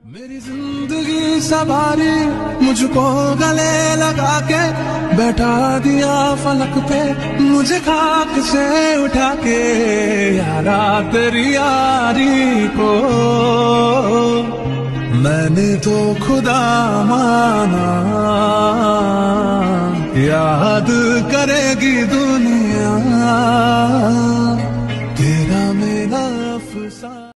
मेरी जिंदगी सवारी मुझको गले लगा के बैठा दिया फलक पे, मुझे खाक से उठा के यारा तेरी यारी को मैंने तो खुदा माना। याद करेगी दुनिया